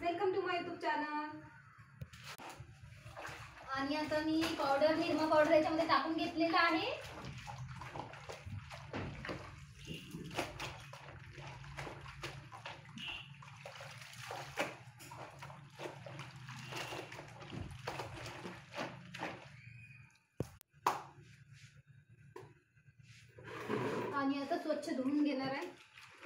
Welcome to my YouTube channel. आणि आता मी powder Nirma powder याच्यामध्ये टाकून घेतलेला आहे। आणि आता स्वच्छ धुवून घेणार आहे।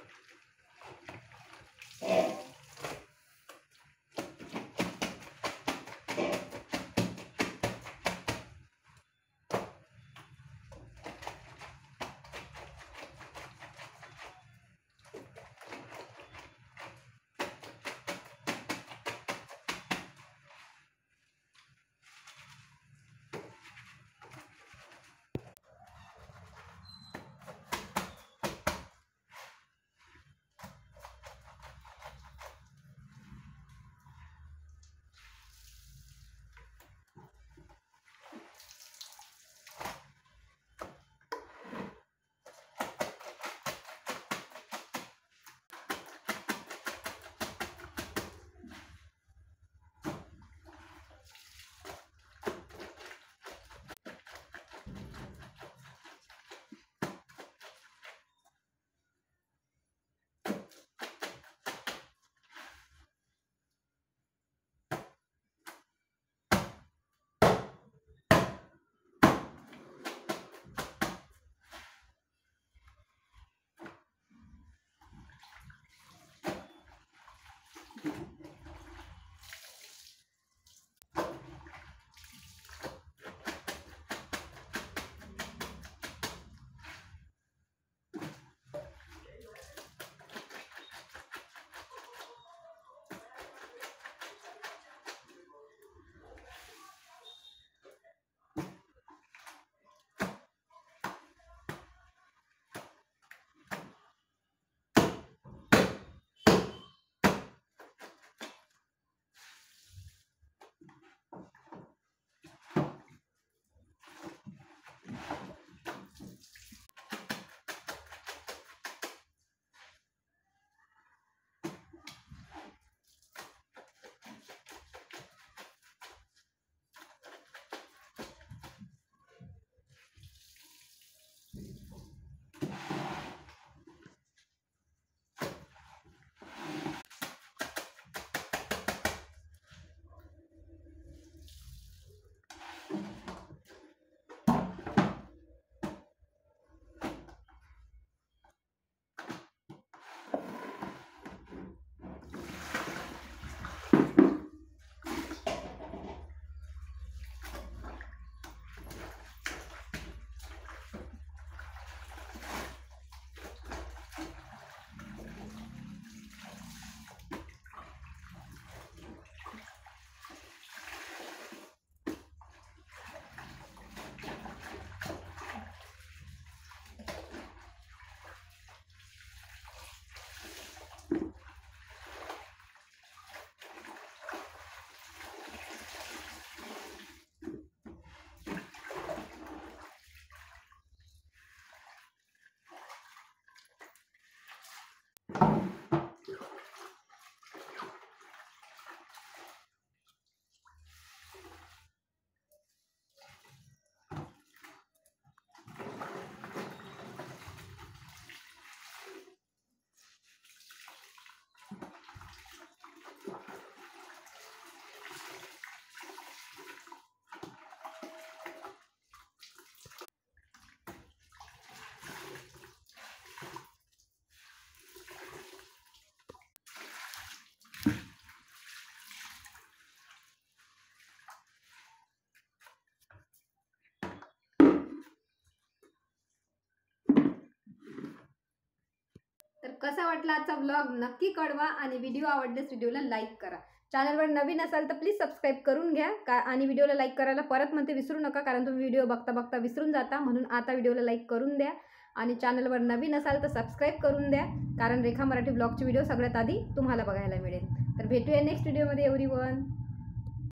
तर कसा वाटला आजचा व्लॉग नक्की कळवा आणि व्हिडिओ आवडल्यास व्हिडिओला लाईक करा। चॅनलवर नवीन असाल तर प्लीज सबस्क्राईब करून घ्या आणि व्हिडिओला लाईक करायला परत म्हणते विसरू नका, कारण तुम्ही व्हिडिओ बघता बघता विसरून जाता, म्हणून आता व्हिडिओला लाईक करून द्या। आणि चॅनलवर नवीन असाल तर सबस्क्राईब करून द्या, कारण रेखा मराठी ब्लॉगचे व्हिडिओ सगळ्यात आधी तुम्हाला बघायला मिळेल। तर भेटूया नेक्स्ट व्हिडिओमध्ये एव्हरीवन।